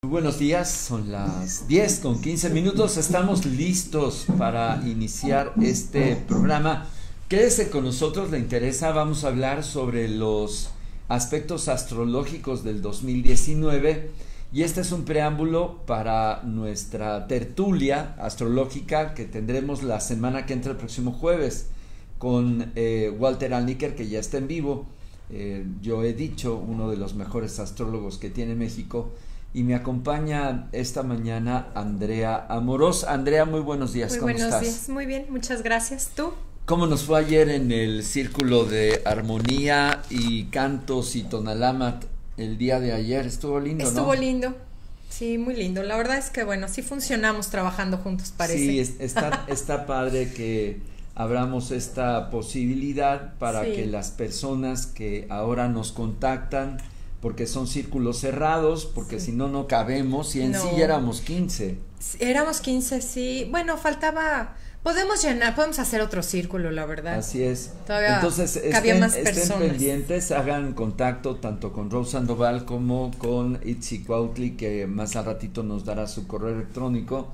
Muy buenos días, son las 10:15. Estamos listos para iniciar este programa. Quédese con nosotros, le interesa, vamos a hablar sobre los aspectos astrológicos del 2019 y este es un preámbulo para nuestra tertulia astrológica que tendremos la semana que entra el próximo jueves con Walter Alniker, que ya está en vivo. Yo he dicho, uno de los mejores astrólogos que tiene México, y me acompaña esta mañana Andrea Amorós. Andrea, muy buenos días. Muy ¿Cómo buenos estás? días, muy bien, muchas gracias. ¿Tú? ¿Cómo nos fue ayer en el círculo de armonía y cantos y tonalamat el día de ayer? Estuvo lindo, ¿no? Estuvo lindo, sí, muy lindo. La verdad es que bueno, sí funcionamos trabajando juntos, parece. Sí, está padre que abramos esta posibilidad para Sí. que las personas que ahora nos contactan, porque son círculos cerrados, porque Sí. si no, no cabemos, y en No. sí ya éramos 15. Éramos 15, sí. Bueno, faltaba, podemos hacer otro círculo, la verdad. Así es. Todavía Entonces, cabía más estén personas. pendientes, hagan contacto tanto con Rose Sandoval como con Itzi Cuautli, que más al ratito nos dará su correo electrónico.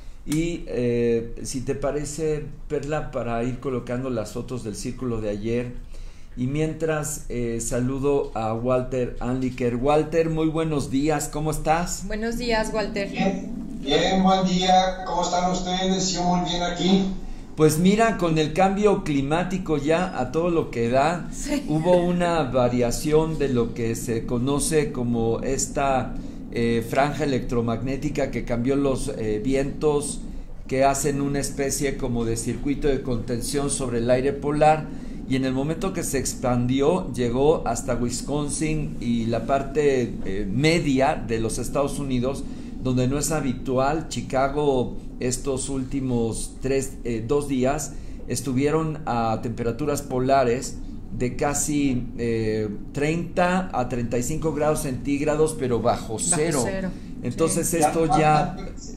Y si te parece, Perla, para ir colocando las fotos del círculo de ayer, y mientras saludo a Walter Alniker. Walter, muy buenos días, ¿cómo estás? Buenos días, Walter. Bien, buen día, ¿cómo están ustedes? Yo muy bien aquí. Pues mira, con el cambio climático ya a todo lo que da, Sí. hubo una variación de lo que se conoce como esta franja electromagnética que cambió los vientos, que hacen una especie como de circuito de contención sobre el aire polar, y en el momento que se expandió llegó hasta Wisconsin y la parte media de los Estados Unidos, donde no es habitual. Chicago estos últimos 2 días estuvieron a temperaturas polares de casi 30 a 35 grados centígrados, pero bajo cero. Entonces Sí. esto ya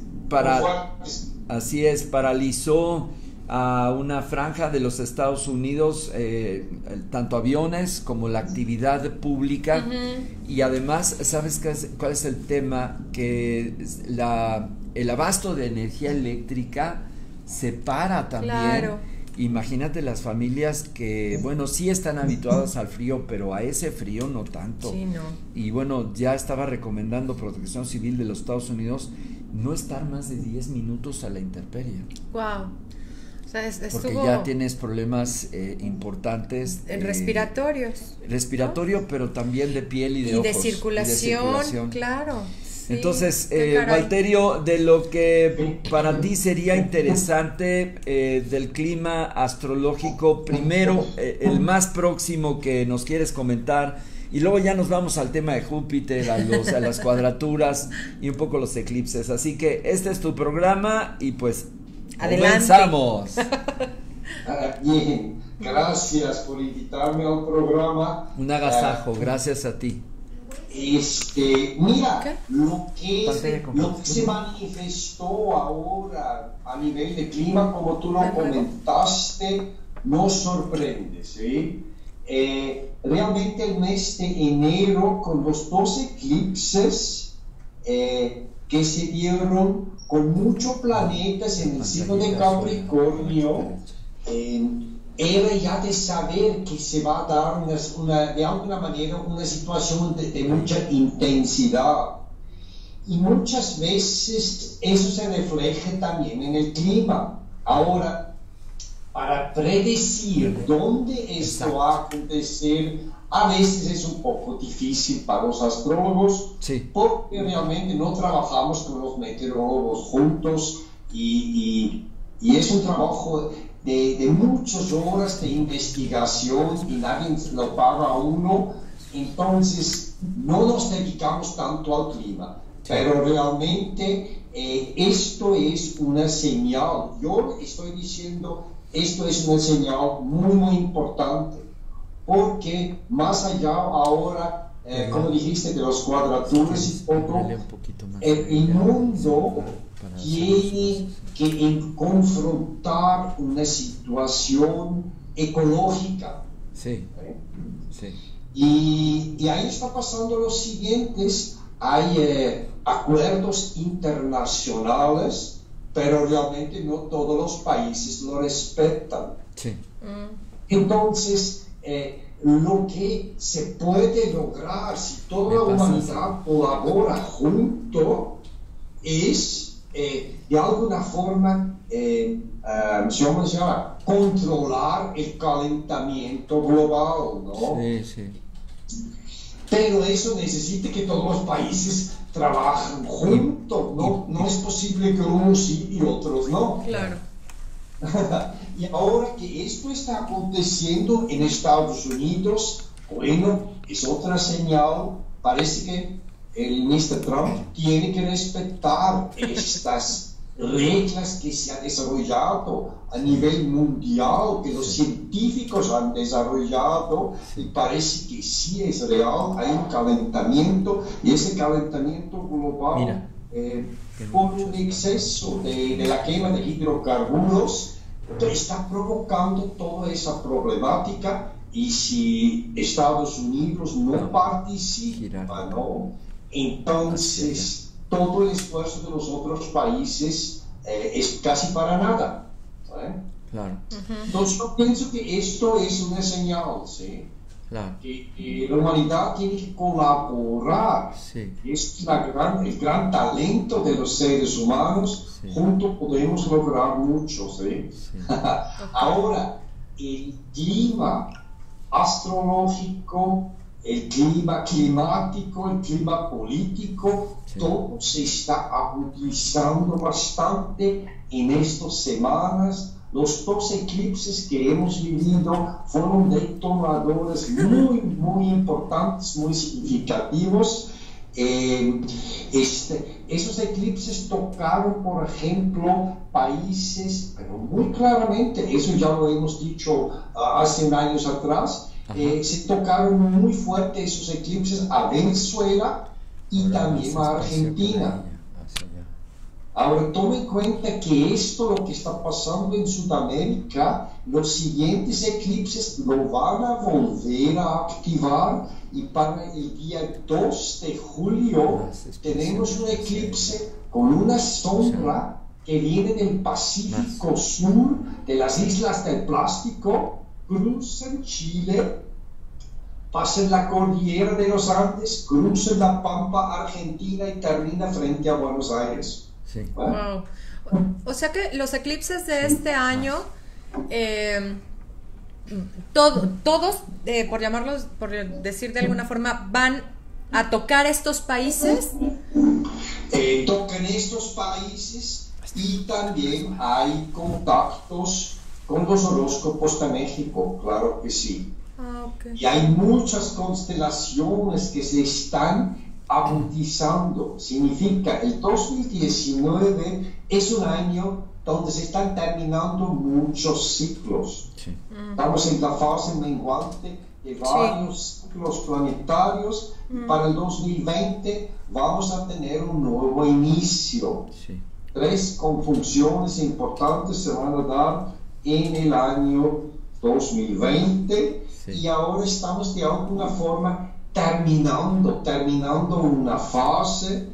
así es, paralizó a una franja de los Estados Unidos, tanto aviones como la actividad pública. Ujú. Y además, ¿sabes cuál es el tema? Que el abasto de energía eléctrica se para también. Claro. Imagínate las familias que, bueno, sí están habituadas al frío, pero a ese frío no tanto. Sí, no. Y bueno, ya estaba recomendando Protección Civil de los Estados Unidos no estar más de 10 minutos a la intemperie. Wow. O sea, Porque estuvo ya tienes problemas importantes. respiratorios. Respiratorio, pero también de piel y de ojos. De circulación, claro. Sí, Entonces, qué caray. Walterio, de lo que para ti sería interesante del clima astrológico, primero, el más próximo que nos quieres comentar, y luego ya nos vamos al tema de Júpiter, a las cuadraturas y un poco los eclipses. Así que este es tu programa y pues Adelante. comenzamos. Bien, gracias por invitarme al programa. Un agasajo, gracias a ti. Mira, ¿Qué? lo que Pantalla con se fotos. manifestó ahora a nivel de clima, como tú lo ¿De nuevo? comentaste, nos sorprende, ¿sí? Realmente el mes de enero, con los 2 eclipses que se dieron con muchos planetas en el signo de Capricornio, era ya de saber que se va a dar de alguna manera una situación de mucha intensidad. Y muchas veces eso se refleja también en el clima. Ahora, para predecir dónde esto va a acontecer, a veces es un poco difícil para los astrólogos, Sí. porque realmente no trabajamos con los meteorólogos juntos y es un trabajo de muchas horas de investigación y nadie lo paga a uno, entonces no nos dedicamos tanto al clima, pero realmente esto es una señal. Yo estoy diciendo, esto es una señal muy, muy importante, porque más allá ahora, como dijiste, de los cuadraturas y todo, el mundo tiene que confrontar una situación ecológica. Sí, sí. Y ahí está pasando lo siguiente, hay acuerdos internacionales, pero realmente no todos los países lo respetan. Sí. Entonces, lo que se puede lograr si toda la humanidad colabora junto es, de alguna forma, ¿cómo se llama? Controlar el calentamiento global, ¿no? Sí, sí. Pero eso necesita que todos los países trabajen juntos, no es posible que unos sí y otros no. Claro. Y ahora que esto está aconteciendo en Estados Unidos, bueno, es otra señal. Parece que el Mr. Trump tiene que respetar estas reglas que se han desarrollado a nivel mundial, que los científicos han desarrollado, y parece que sí es real. Hay un calentamiento, y ese calentamiento global, por un exceso de la quema de hidrocarburos, está provocando toda esa problemática. Y si Estados Unidos no participa, ¿no? Entonces todo el esfuerzo de los otros países es casi para nada, ¿eh? Claro. Entonces yo pienso que esto es una señal, ¿sí? Claro. Que la humanidad tiene que colaborar. Sí. Es el gran talento de los seres humanos. Sí. Juntos podemos lograr mucho, ¿sí? Sí. Ahora, el clima astrológico, el clima climático, el clima político, Sí. todo se está agudizando bastante en estas semanas. Los 2 eclipses que hemos vivido fueron detonadores muy, muy importantes, muy significativos. Esos eclipses tocaron, por ejemplo, países, pero muy claramente, eso ya lo hemos dicho hace años atrás, se tocaron muy fuerte esos eclipses a Venezuela y también a Argentina. Ahora, tome en cuenta que esto, lo que está pasando en Sudamérica, los siguientes eclipses lo van a volver a activar, y para el día 2 de julio tenemos un eclipse con una sombra que viene del Pacífico Sur, de las Islas del Plástico, cruza en Chile, pasa en la cordillera de los Andes, cruza la Pampa Argentina y termina frente a Buenos Aires. Sí. Wow. O sea que los eclipses de este año, todos, por llamarlos, por decir de alguna forma, van a tocar estos países. Tocan estos países, y también hay contactos con los horóscopos de México, claro que sí. Okay. Y hay muchas constelaciones que se están agudizando. Significa, el 2019 es un año donde se están terminando muchos ciclos. Sí. Estamos en la fase menguante de varios ciclos planetarios. Para el 2020 vamos a tener un nuevo inicio. Sí. 3 conjunciones importantes se van a dar en el año 2020. Sí. Y ahora estamos de alguna forma terminando una fase,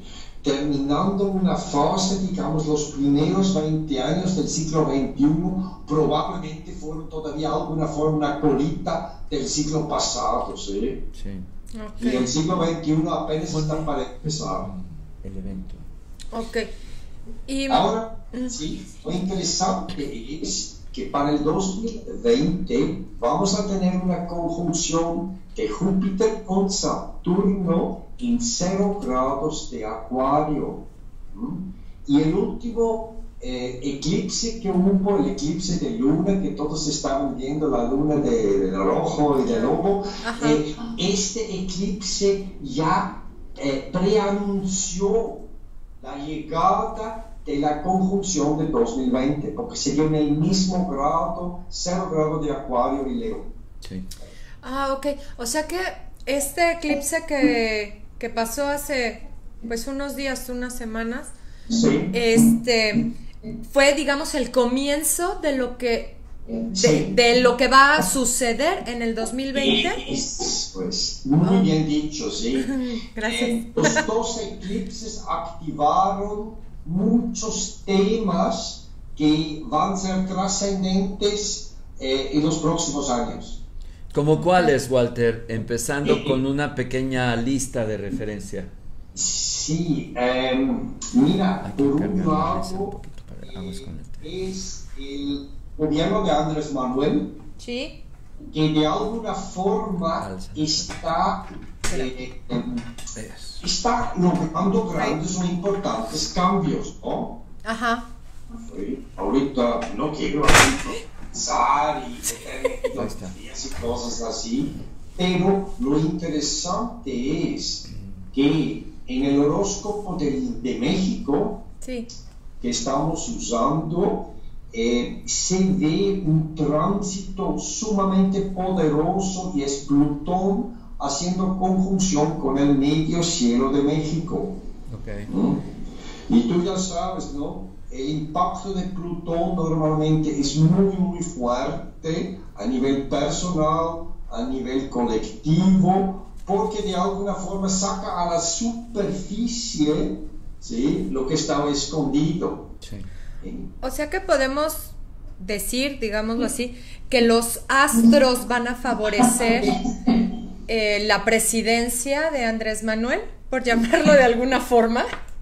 digamos, los primeros 20 años del siglo XXI probablemente fueron todavía de alguna forma una colita del siglo pasado, ¿sí? Sí. Okay. Y el siglo XXI apenas está para empezar. El evento. Ok. Y ahora, sí, lo interesante es que para el 2020 vamos a tener una conjunción de Júpiter con Saturno en 0 grados de Acuario. Y el último eclipse que hubo, el eclipse de luna, que todos estaban viendo la luna de rojo y de lobo, este eclipse ya preanunció la llegada de la conjunción de 2020, porque sería en el mismo grado, 0 grado de Acuario y Leo. Sí. Ah, ok. O sea que este eclipse que pasó hace pues unos días, unas semanas, sí, fue, digamos, el comienzo de lo que de lo que va a suceder en el 2020. Pues, muy bien dicho, sí. Gracias. Los dos eclipses activaron muchos temas que van a ser trascendentes en los próximos años. ¿Como cuáles, Walter? Empezando con una pequeña lista de referencia. Sí, mira, por un lado es el gobierno de Andrés Manuel, Sí. que de alguna forma está logrando grandes o importantes cambios, ¿no? Ajá. Sí, ahorita no quiero pensar y ideologías y cosas así, pero lo interesante es que en el horóscopo de México, Sí. que estamos usando, se ve un tránsito sumamente poderoso y es Plutón haciendo conjunción con el medio cielo de México. Okay. Y tú ya sabes, ¿no? El impacto de Plutón normalmente es muy, muy fuerte a nivel personal, a nivel colectivo, porque de alguna forma saca a la superficie, ¿sí?, lo que estaba escondido. Sí. O sea que podemos decir, digámoslo así, que los astros van a favorecer la presidencia de Andrés Manuel, por llamarlo de alguna forma.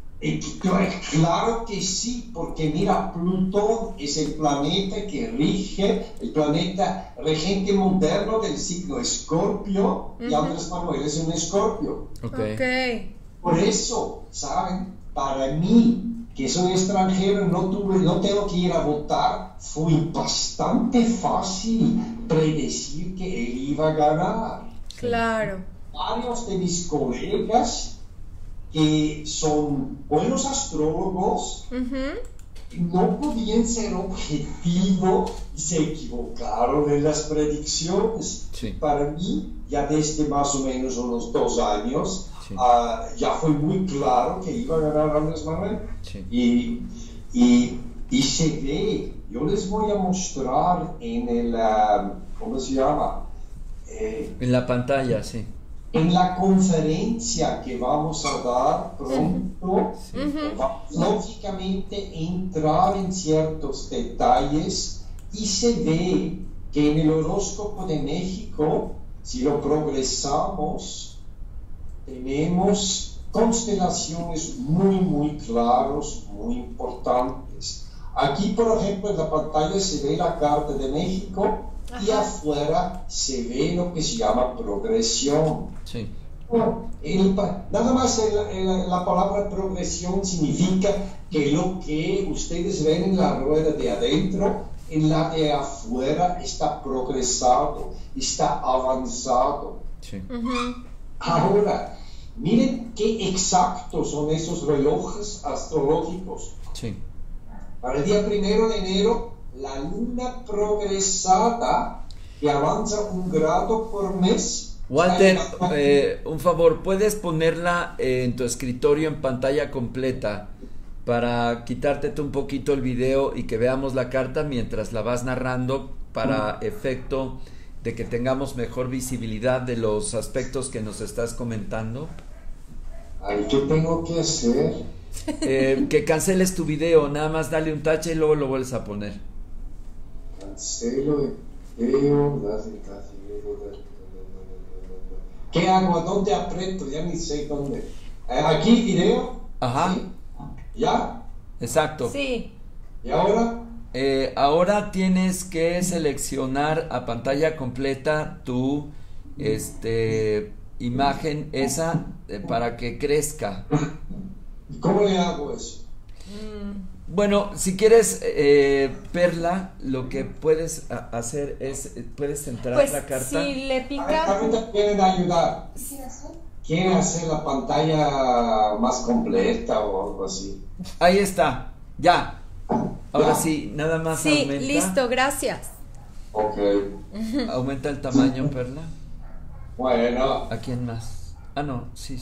Claro que sí, porque mira, Plutón es el planeta que rige, el planeta regente moderno del signo Escorpio, y Andrés Manuel es un Escorpio. Okay. Por eso, ¿saben? Para mí, que soy extranjero, no tengo que ir a votar, fue bastante fácil predecir que él iba a ganar. Claro. Varios de mis colegas que son buenos astrólogos, no podían ser objetivos y se equivocaron en las predicciones. Sí. Para mí, ya desde más o menos unos 2 años, Sí. ya fue muy claro que iba a ganar Andrés Manuel. Sí. Y se ve, yo les voy a mostrar en el, ¿cómo se llama? En la pantalla, sí. En la conferencia que vamos a dar pronto, vamos lógicamente entrar en ciertos detalles y se ve que en el horóscopo de México, si lo progresamos, tenemos constelaciones muy, muy claras, muy importantes. Aquí, por ejemplo, en la pantalla se ve la carta de México. Y afuera se ve lo que se llama progresión. Sí. Bueno, nada más la palabra progresión significa que lo que ustedes ven en la rueda de adentro, en la de afuera está progresado, está avanzado. Sí. Ahora, miren qué exactos son esos relojes astrológicos. Sí. Para el día 1 de enero, la luna progresada que avanza 1 grado por mes. Walter, un favor, ¿puedes ponerla en tu escritorio en pantalla completa para quitarte un poquito el video y que veamos la carta mientras la vas narrando para efecto de que tengamos mejor visibilidad de los aspectos que nos estás comentando? Ay, ¿qué tengo que hacer? Que canceles tu video, nada más dale un tache y luego lo vuelves a poner. Cancelo el video, ¿qué hago? ¿A dónde aprieto? Ya ni sé dónde. Aquí video. Ajá. ¿Sí? ¿Ya? Exacto. Sí. ¿Y ahora? Ahora tienes que seleccionar a pantalla completa tu imagen esa para que crezca. ¿Y cómo le hago eso? Bueno, si quieres, Perla, lo que puedes hacer es, puedes centrar Pues la carta. si le A pica. mí te quieren ayudar. ¿Quieren hacer la pantalla más completa o algo así? Ahí está, ya. Ahora Ya. sí, nada más Sí, aumenta. listo, gracias. Ok. Aumenta el tamaño, Perla. Bueno. ¿A quién más? Ah, no, sí.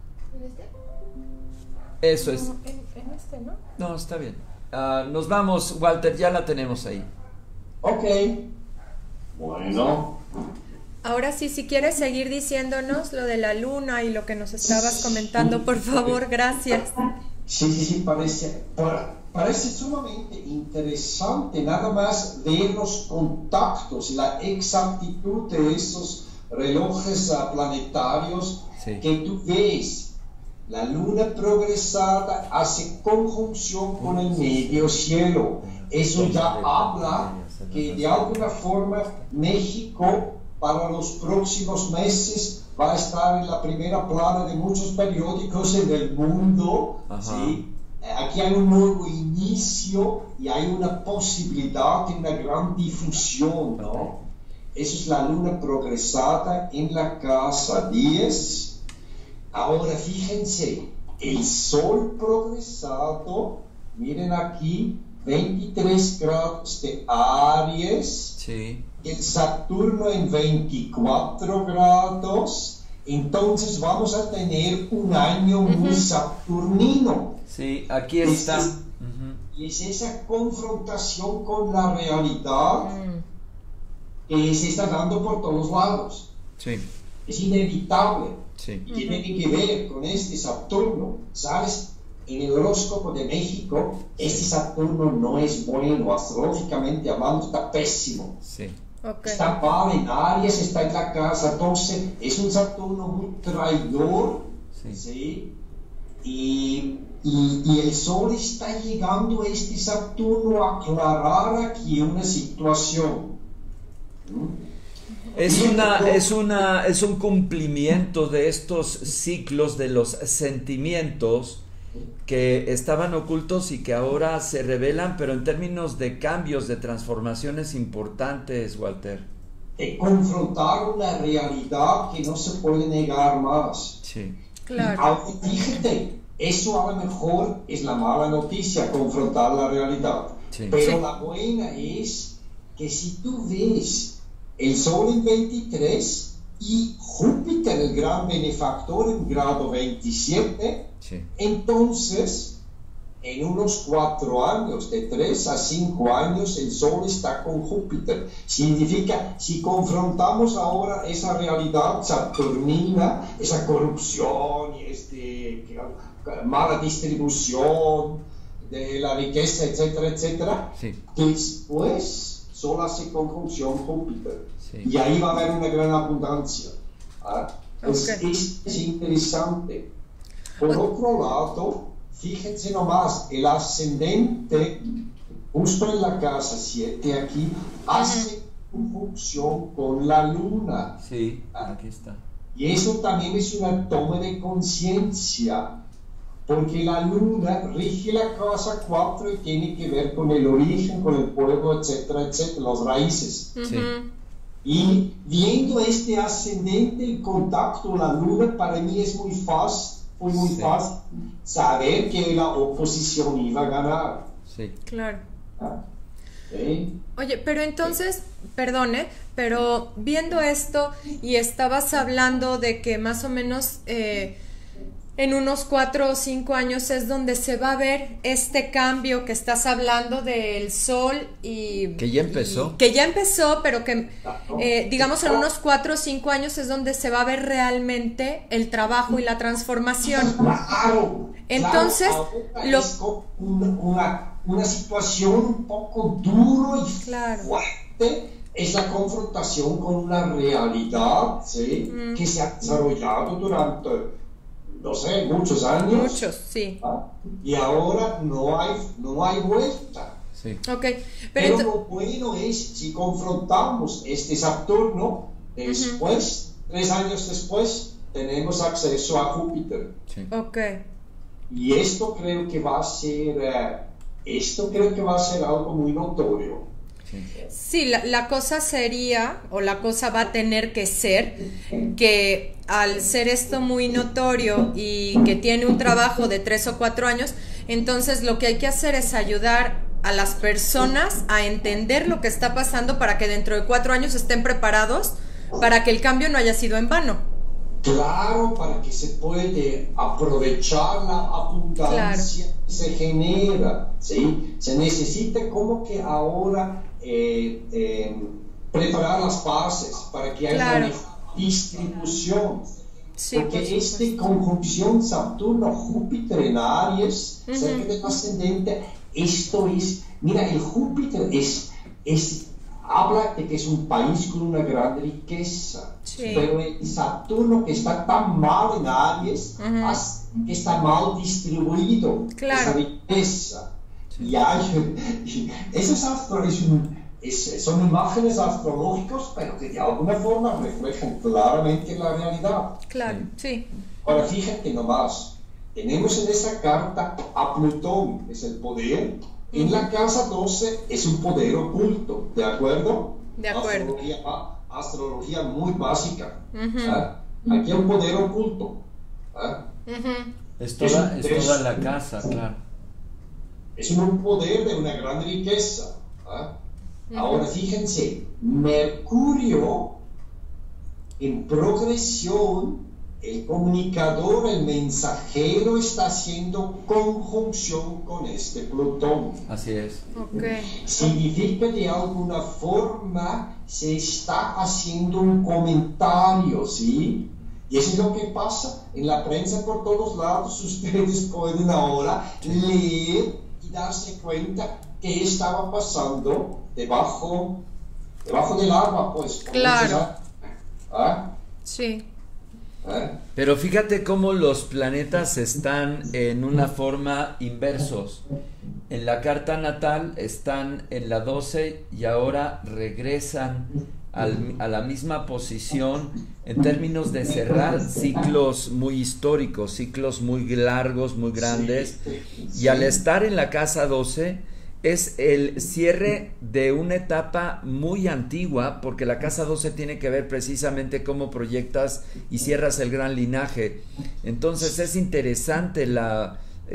Eso es. En este, ¿no? No, está bien. Nos vamos, Walter, ya la tenemos ahí. Ok, bueno. Ahora sí, si quieres seguir diciéndonos lo de la luna y lo que nos estabas comentando, por favor, gracias. Sí, parece sumamente interesante nada más ver los contactos y la exactitud de esos relojes planetarios que tú ves. La luna progresada hace conjunción con el medio cielo. Eso ya habla que de alguna forma México para los próximos meses va a estar en la primera plana de muchos periódicos en el mundo. ¿Sí? Aquí hay un nuevo inicio y hay una posibilidad de una gran difusión, ¿no? Eso es la luna progresada en la casa 10. Ahora fíjense, el sol progresado, miren aquí, 23 grados de Aries, el Saturno en 24 grados, entonces vamos a tener un año muy saturnino. Sí, aquí está. Y es esa confrontación con la realidad que se está dando por todos lados. Sí. Es inevitable. Sí. Y tiene que ver con este Saturno. ¿Sabes? En el horóscopo de México, este Saturno no es bueno, astrológicamente hablando, está pésimo. Sí. Okay. Está mal en Aries, está en la casa 12, es un Saturno muy traidor, ¿sí? Y el Sol está llegando a este Saturno a aclarar aquí una situación. Es un cumplimiento de estos ciclos de los sentimientos que estaban ocultos y que ahora se revelan, pero en términos de cambios, de transformaciones importantes, Walter. De confrontar una realidad que no se puede negar más. Sí. Claro. Aunque fíjate, eso a lo mejor es la mala noticia, confrontar la realidad. Sí. Pero la buena es que si tú ves el Sol en 23 y Júpiter, el gran benefactor, en grado 27, entonces, en unos 4 años, de 3 a 5 años, el Sol está con Júpiter. Significa, si confrontamos ahora esa realidad saturnina, esa corrupción y mala distribución de la riqueza, etcétera, etcétera, después Sol hace conjunción Júpiter. Y ahí va a haber una gran abundancia. Es interesante. Por otro lado, fíjense nomás, el ascendente, justo en la casa 7 aquí, hace conjunción con la luna. Sí, aquí está. Y eso también es una toma de conciencia, porque la luna rige la casa 4 y tiene que ver con el origen, con el pueblo, etcétera, etcétera, las raíces. Y viendo este ascendente, el contacto, la luna, para mí es muy fácil saber que la oposición iba a ganar. Sí. Claro. Oye, pero entonces, perdone, pero viendo esto y estabas hablando de que más o menos en unos 4 o 5 años es donde se va a ver este cambio que estás hablando del Sol y... Que ya empezó. Que ya empezó, pero que digamos en unos 4 o 5 años es donde se va a ver realmente el trabajo y la transformación. Claro. Entonces, es una situación un poco duro y fuerte. Es la confrontación con una realidad, ¿sí? Que se ha desarrollado durante, no sé, muchos años. Muchos, sí. Y ahora no hay vuelta. Sí. Okay. Pero lo bueno es, si confrontamos este Saturno, después, 3 años después, tenemos acceso a Júpiter. Sí. Okay. Y esto creo que va a ser algo muy notorio. Sí, la cosa sería, o la cosa va a tener que ser, que al ser esto muy notorio y que tiene un trabajo de 3 o 4 años, entonces lo que hay que hacer es ayudar a las personas a entender lo que está pasando para que dentro de 4 años estén preparados para que el cambio no haya sido en vano. Claro, para que se puede aprovechar la abundancia que se genera, ¿sí? Se necesita como que ahora preparar las bases para que haya Claro. una distribución. Sí, por Porque esta supuesto. conjunción Saturno-Júpiter en Aries, cerca del ascendente, esto es, mira, el Júpiter habla de que es un país con una gran riqueza, Sí. pero el Saturno, que está tan mal en Aries, que está mal distribuido Claro. esa riqueza. Y eso son imágenes astrológicas, pero que de alguna forma reflejan claramente la realidad. Claro, sí. Ahora fíjate nomás, tenemos en esa carta a Plutón, es el poder, en la casa 12 es un poder oculto, ¿de acuerdo? De acuerdo. Astrología muy básica. Aquí hay un poder oculto. Es toda la casa, claro. Es un poder de una gran riqueza. Ahora fíjense, Mercurio en progresión, el comunicador, el mensajero está haciendo conjunción con este Plutón. Así es. Ok. Significa de alguna forma se está haciendo un comentario, ¿sí? Y eso es lo que pasa en la prensa por todos lados. Ustedes pueden ahora leer y darse cuenta que estaba pasando debajo del agua, pues. Claro. ¿Ah? Sí. Pero fíjate cómo los planetas están en una forma inversos. En la carta natal están en la 12 y ahora regresan a la misma posición en términos de cerrar ciclos muy históricos, ciclos muy largos, muy grandes. Y al estar en la casa 12 es el cierre de una etapa muy antigua, porque la casa 12 tiene que ver precisamente cómo proyectas y cierras el gran linaje. Entonces es interesante la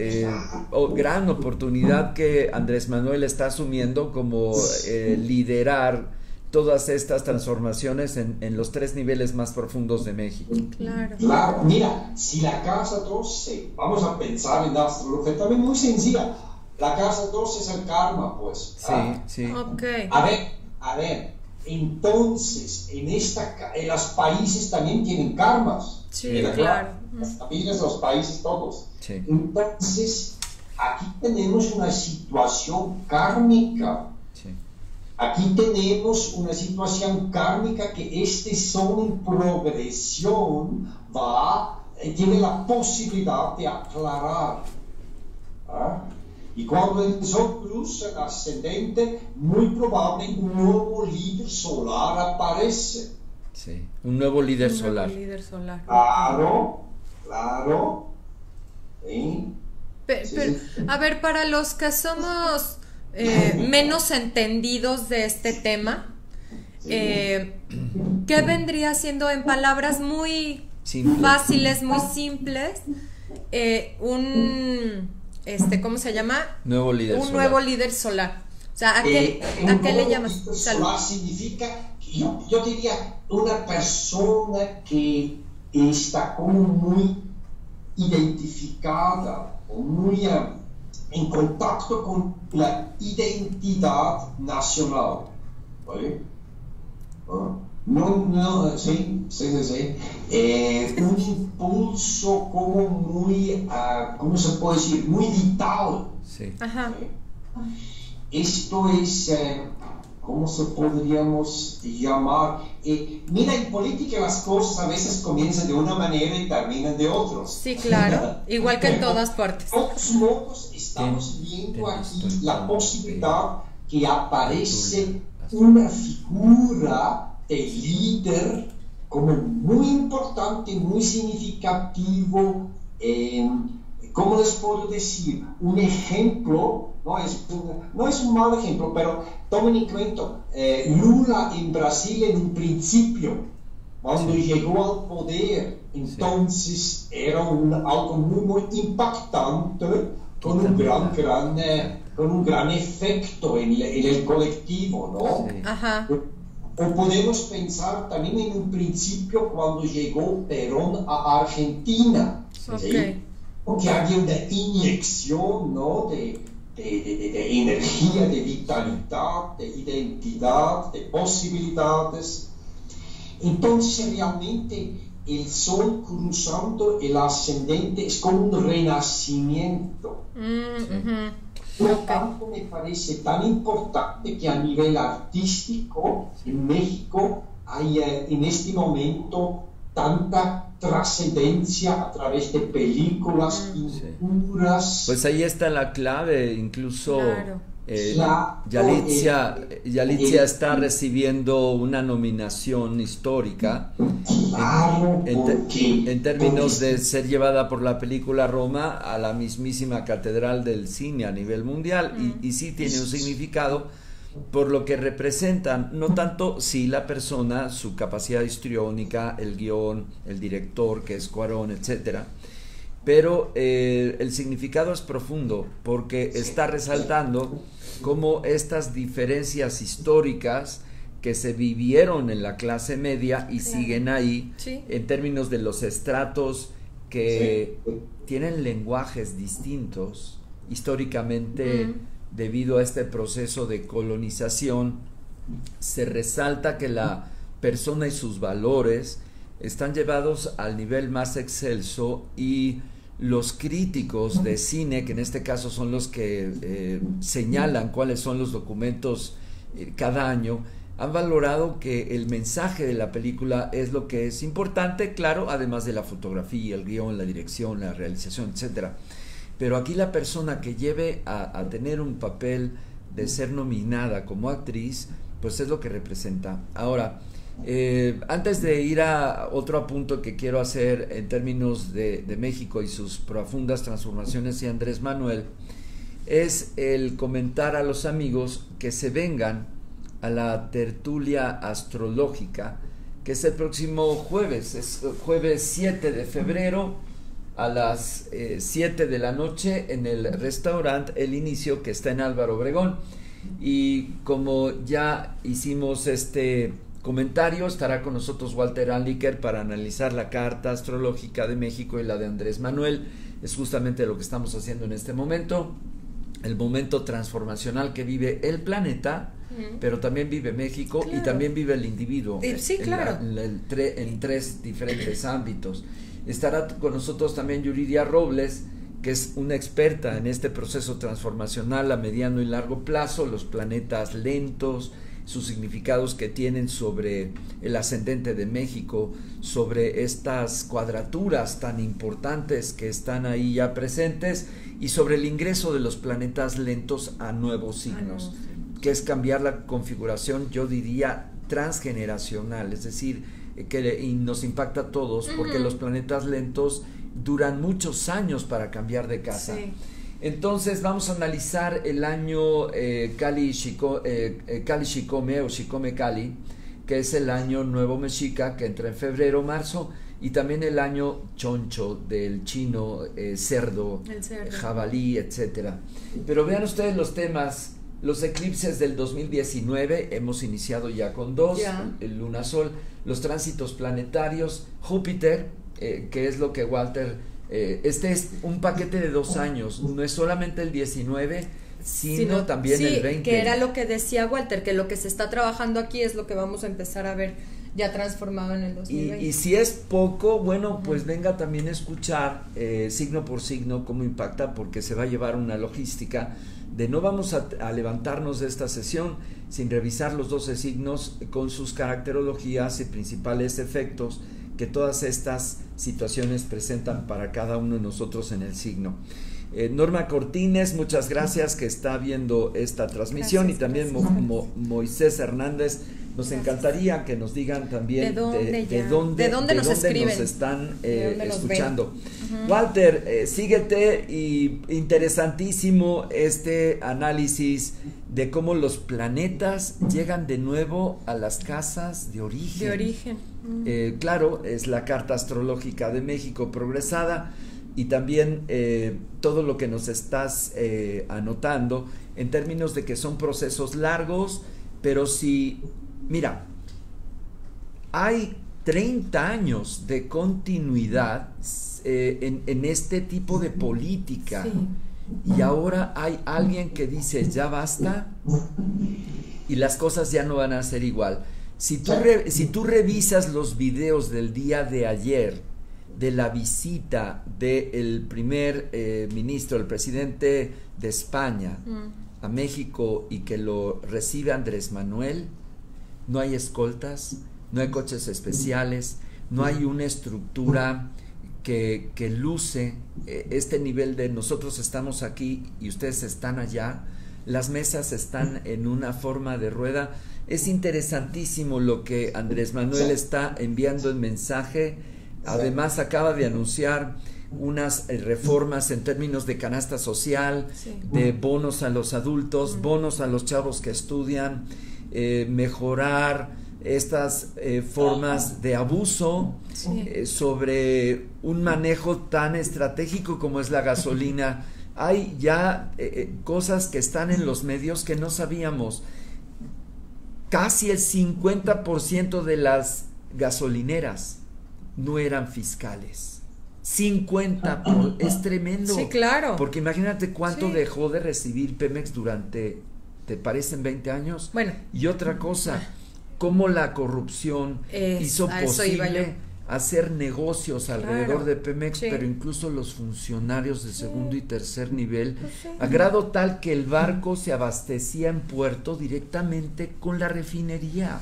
gran oportunidad que Andrés Manuel está asumiendo como liderar todas estas transformaciones en los 3 niveles más profundos de México. Claro. Claro, mira, si la casa 12, vamos a pensar en astrología también muy sencilla. La casa 12 es el karma, pues. Sí. Ok. A ver, entonces, en los países también tienen karmas. Sí, ¿Verdad? claro. Las familias, los países, todos. Sí. Entonces, aquí tenemos una situación kármica. Sí. Aquí tenemos una situación kármica que este sol en progresión tiene la posibilidad de aclarar. Y cuando el sol cruza el ascendente, muy probable un nuevo líder solar aparece. Sí, un nuevo líder Un nuevo solar. líder solar. Claro. ¿Sí? Pero, a ver, para los que somos menos entendidos de este tema, ¿qué vendría siendo en palabras muy fáciles, muy simples, ¿cómo se llama? Nuevo líder un solar. nuevo líder solar. O sea, ¿a qué le llamas? Solar significa, yo diría, una persona que está como muy identificada o muy en contacto con la identidad nacional. ¿Vale? Sí. Un impulso como muy, ¿cómo se puede decir? Muy vital. Sí. Ajá. Esto es, ¿cómo se podríamos llamar? Mira, en política las cosas a veces comienzan de una manera y terminan de otros. Sí, claro. Igual que en todas partes. De todos modos, estamos viendo aquí la posibilidad que aparece una figura de líder como muy importante, muy significativo. ¿Cómo les puedo decir? Un ejemplo, no es un mal ejemplo, pero tomen en cuenta, Lula en Brasil en un principio, cuando llegó al poder, entonces era algo muy impactante, con un gran efecto en el colectivo, ¿no? Sí. Ajá. O podemos pensar también en un principio cuando llegó Perón a Argentina, ¿sí? Ok. Porque había una inyección, ¿no? de energía, de vitalidad, de identidad, de posibilidades. Entonces realmente el sol cruzando el ascendente es como un renacimiento. Por lo tanto, me parece tan importante que a nivel artístico en México haya en este momento tanta trascendencia a través de películas, pinturas. Pues ahí está la clave, incluso Claro. Yalitza está recibiendo una nominación histórica en términos de ser llevada por la película Roma a la mismísima catedral del cine a nivel mundial, y sí tiene un significado por lo que representan, no tanto la persona, su capacidad histriónica, el guión, el director que es Cuarón, etcétera, pero el significado es profundo porque está resaltando cómo estas diferencias históricas que se vivieron en la clase media y siguen ahí, en términos de los estratos que tienen lenguajes distintos históricamente. Debido a este proceso de colonización, se resalta que la persona y sus valores están llevados al nivel más excelso, y los críticos de cine, que en este caso son los que señalan cuáles son los documentos cada año, han valorado que el mensaje de la película es lo que es importante, claro, además de la fotografía, el guión, la dirección, la realización, etcétera. Pero aquí la persona que lleve a tener un papel de ser nominada como actriz, pues es lo que representa. Ahora, antes de ir a otro apunto que quiero hacer en términos de México y sus profundas transformaciones y Andrés Manuel, es el comentar a los amigos que se vengan a la tertulia astrológica, que es el próximo jueves, es jueves 7 de febrero, a las 7 de la noche en el restaurante El Inicio, que está en Álvaro Obregón. Y como ya hicimos este comentario, estará con nosotros Walter Anliker para analizar la carta astrológica de México y la de Andrés Manuel. Es justamente lo que estamos haciendo en este momento, el momento transformacional que vive el planeta, pero también vive México, y también vive el individuo, en tres diferentes ámbitos. Estará con nosotros también Yuridia Robles, que es una experta en este proceso transformacional a mediano y largo plazo, los planetas lentos, sus significados que tienen sobre el ascendente de México, sobre estas cuadraturas tan importantes que están ahí ya presentes, y sobre el ingreso de los planetas lentos a nuevos signos, que es cambiar la configuración, yo diría, transgeneracional, es decir, y nos impacta a todos, porque los planetas lentos duran muchos años para cambiar de casa. Entonces vamos a analizar el año Kali Shikome o Shikome Kali, que es el año nuevo mexica, que entra en febrero, marzo, y también el año Choncho del chino, cerdo, jabalí, etcétera. Pero vean ustedes los temas. Los eclipses del 2019, hemos iniciado ya con 2, el Luna Sol, los tránsitos planetarios, Júpiter, que es lo que Walter, este es un paquete de 2 años, no es solamente el 19, sino también el 20. Que era lo que decía Walter, que lo que se está trabajando aquí es lo que vamos a empezar a ver ya transformado en el 2020. Y si es poco, bueno, pues venga también a escuchar signo por signo cómo impacta, porque se va a llevar una logística de no vamos a levantarnos de esta sesión sin revisar los 12 signos con sus caracterologías y principales efectos que todas estas situaciones presentan para cada uno de nosotros en el signo. Norma Cortines, muchas gracias, que está viendo esta transmisión, y también Moisés Hernández. Nos encantaría que nos digan también de dónde nos están escuchando. Walter, síguete, y interesantísimo este análisis de cómo los planetas llegan de nuevo a las casas de origen. Claro, es la carta astrológica de México progresada, y también todo lo que nos estás anotando en términos de que son procesos largos, pero si... Mira, hay 30 años de continuidad en este tipo de política. y ahora hay alguien que dice ya basta y las cosas ya no van a ser igual. Si tú revisas los videos del día de ayer de la visita del primer ministro, el presidente de España a México, y que lo recibe Andrés Manuel, no hay escoltas, no hay coches especiales, no hay una estructura que luce este nivel de nosotros estamos aquí y ustedes están allá, las mesas están en una forma de rueda. Es interesantísimo lo que Andrés Manuel está enviando en mensaje. Además acaba de anunciar unas reformas en términos de canasta social, de bonos a los adultos, bonos a los chavos que estudian, mejorar estas formas de abuso sobre un manejo tan estratégico como es la gasolina. Hay ya cosas que están en los medios que no sabíamos. Casi el 50% de las gasolineras no eran fiscales. 50, es tremendo. Sí, claro. Porque imagínate cuánto dejó de recibir Pemex durante, ¿te parecen 20 años? Bueno. Y otra cosa, cómo la corrupción hizo posible hacer negocios alrededor de Pemex, pero incluso los funcionarios de segundo y tercer nivel, a grado tal que el barco se abastecía en puerto directamente con la refinería.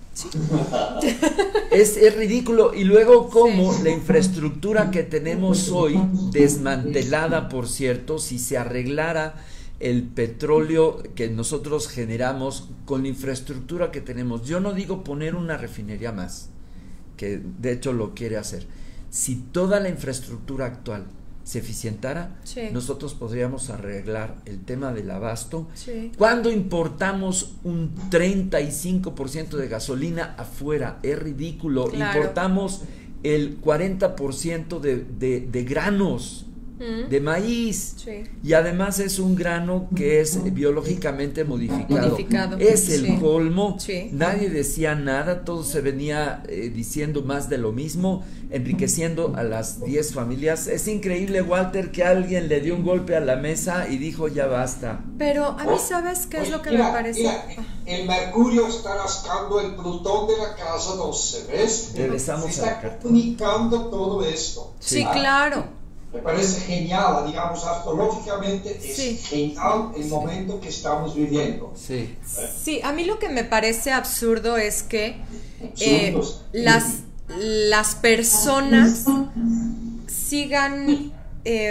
Es ridículo. Y luego cómo la infraestructura que tenemos hoy, desmantelada por cierto, si se arreglara el petróleo que nosotros generamos con la infraestructura que tenemos, yo no digo poner una refinería más, que de hecho lo quiere hacer, si toda la infraestructura actual se eficientara, nosotros podríamos arreglar el tema del abasto. Cuando importamos un 35% de gasolina afuera, es ridículo. Importamos el 40% de granos, de maíz, y además es un grano que es biológicamente modificado. Es el colmo. Nadie decía nada, todo se venía diciendo más de lo mismo, enriqueciendo a las 10 familias. Es increíble, Walter, que alguien le dio un golpe a la mesa y dijo ya basta. Pero a mí, ¿sabes qué es lo que me parece? El mercurio está rascando el Plutón de la casa 12, ¿ves? Regresamos se está comunicando todo esto. Sí, claro. Me parece genial, digamos, astrológicamente es genial el momento que estamos viviendo. Sí, a mí lo que me parece absurdo es que las personas sigan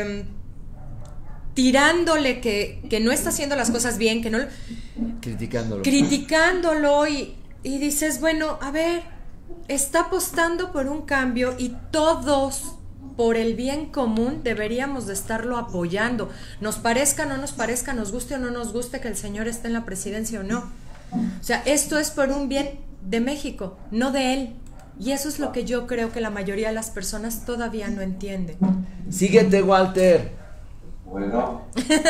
tirándole que no está haciendo las cosas bien, que no criticándolo y dices, bueno, a ver, está apostando por un cambio y todos, por el bien común, deberíamos de estarlo apoyando, nos parezca, no nos parezca, nos guste o no nos guste que el señor esté en la presidencia o no. O sea, esto es por un bien de México, no de él. Y eso es lo que yo creo que la mayoría de las personas todavía no entienden. Síguete, Walter. Bueno.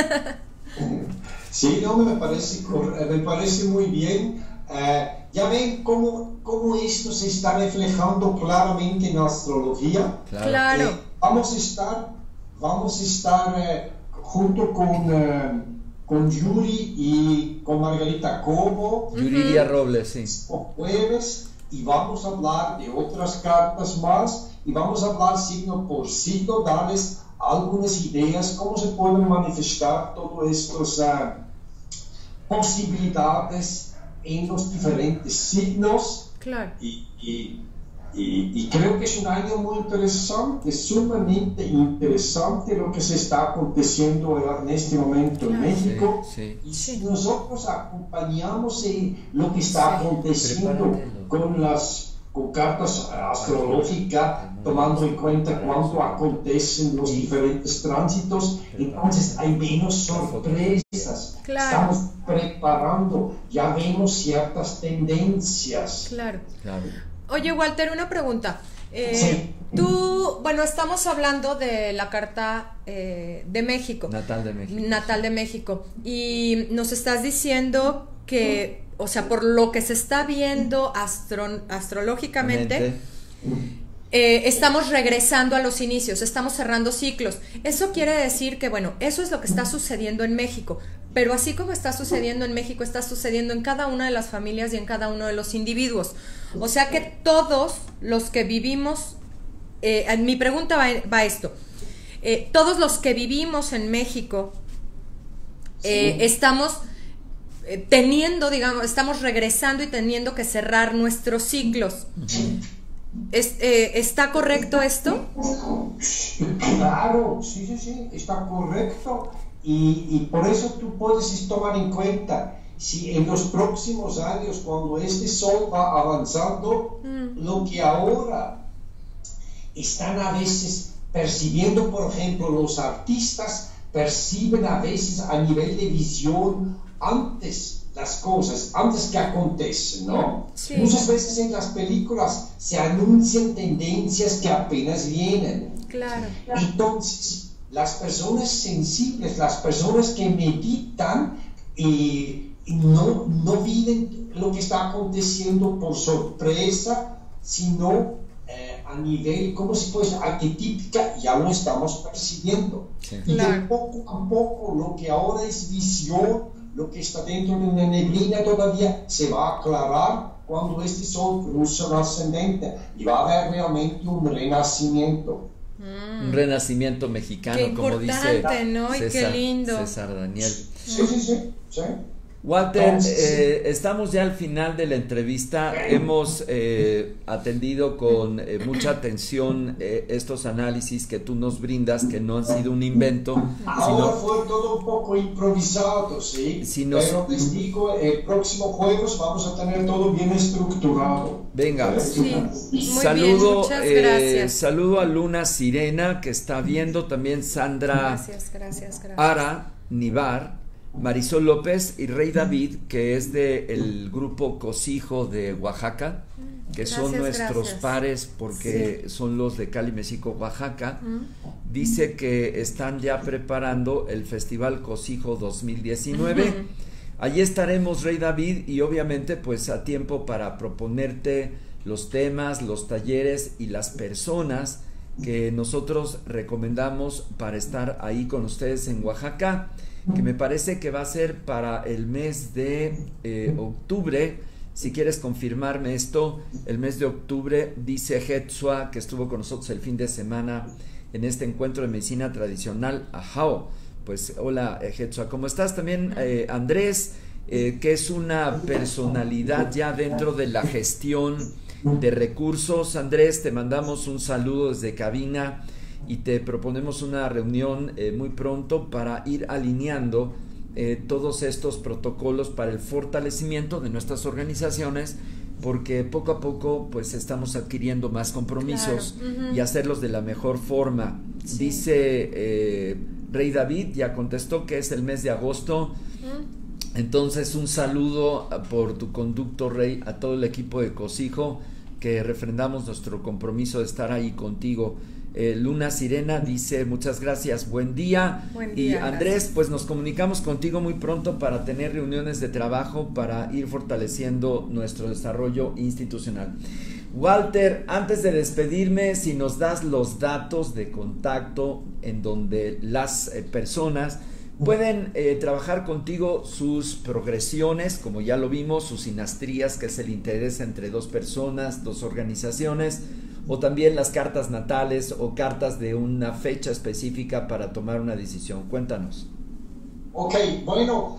Sí, no, me parece muy bien. Ya ven cómo esto se está reflejando claramente en la astrología. Claro. Vamos a estar junto con Yuri y con Margarita Cobo. Yuri Robles, sí. Jueves, y vamos a hablar de otras cartas más y vamos a hablar signo por signo, darles algunas ideas cómo se pueden manifestar todas estas posibilidades en los diferentes signos. Claro. Y creo que es un año muy interesante, sumamente interesante lo que se está aconteciendo en este momento en México. Y si nosotros acompañamos lo que está aconteciendo con cartas astrológicas, tomando en cuenta cuánto acontecen los diferentes tránsitos, entonces hay menos sorpresas. Estamos preparando, ya vemos ciertas tendencias. Claro. Oye, Walter, una pregunta. Tú, bueno, estamos hablando de la carta de México. Natal de México. Y nos estás diciendo que, o sea, por lo que se está viendo astrológicamente, estamos regresando a los inicios, estamos cerrando ciclos. Eso quiere decir que, bueno, eso es lo que está sucediendo en México, pero así como está sucediendo en México, está sucediendo en cada una de las familias y en cada uno de los individuos. O sea que todos los que vivimos, mi pregunta va a esto, todos los que vivimos en México, estamos teniendo, digamos, estamos regresando y teniendo que cerrar nuestros ciclos. ¿Está correcto esto? Claro, sí, está correcto. Y por eso tú puedes tomar en cuenta, si en los próximos años, cuando este sol va avanzando, lo que ahora están a veces percibiendo, por ejemplo, los artistas perciben a veces a nivel de visión antes las cosas, antes que acontecen, ¿no? Sí. Muchas veces en las películas se anuncian tendencias que apenas vienen. Claro. Entonces, las personas sensibles, las personas que meditan, no viven lo que está aconteciendo por sorpresa, sino a nivel, como si fuese arquetípica, ya lo estamos percibiendo. Sí. Y de poco a poco, lo que ahora es visión, lo que está dentro de una neblina todavía se va a aclarar cuando este sol cruza el ascendente y va a haber realmente un renacimiento. Un renacimiento mexicano, como dice, ¿no? Y qué lindo. César Daniel. Sí. Walter, estamos ya al final de la entrevista. Hemos atendido con mucha atención estos análisis que tú nos brindas, que no han sido un invento. Ahora fue todo un poco improvisado, ¿sí? Pero les digo, el próximo jueves vamos a tener todo bien estructurado. Venga, sí. Saludo, muchas gracias. Saludo a Luna Sirena, que está viendo, también Sandra gracias. Ara Nivar, Marisol López y Rey David, que es del grupo Cosijo de Oaxaca, que son nuestros pares porque son los de Cali, México, Oaxaca. Dice que están ya preparando el Festival Cosijo 2019. Allí estaremos, Rey David, y obviamente pues a tiempo para proponerte los temas, los talleres y las personas que nosotros recomendamos para estar ahí con ustedes en Oaxaca, que me parece que va a ser para el mes de octubre. Si quieres confirmarme esto, el mes de octubre, dice Jetsua, que estuvo con nosotros el fin de semana en este encuentro de medicina tradicional, Ajao. Pues hola Jetsua, ¿cómo estás? También Andrés, que es una personalidad ya dentro de la gestión de recursos. Andrés, te mandamos un saludo desde cabina y te proponemos una reunión muy pronto para ir alineando todos estos protocolos para el fortalecimiento de nuestras organizaciones, porque poco a poco pues estamos adquiriendo más compromisos, claro, y hacerlos de la mejor forma. Sí. Dice Rey David, ya contestó que es el mes de agosto. Entonces un saludo por tu conducto, Rey, a todo el equipo de Cosijo, que refrendamos nuestro compromiso de estar ahí contigo. Luna Sirena dice muchas gracias, buen día. Y Andrés, gracias. Pues nos comunicamos contigo muy pronto para tener reuniones de trabajo para ir fortaleciendo nuestro desarrollo institucional. Walter, antes de despedirme, si nos das los datos de contacto en donde las personas pueden trabajar contigo sus progresiones, como ya lo vimos, sus sinastrías, que es el interés entre dos personas, dos organizaciones, o también las cartas natales o cartas de una fecha específica para tomar una decisión. Cuéntanos. Ok, bueno,